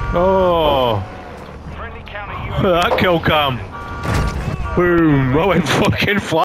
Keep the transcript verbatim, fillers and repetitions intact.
Oh. That kill cam. Boom. I went fucking flat.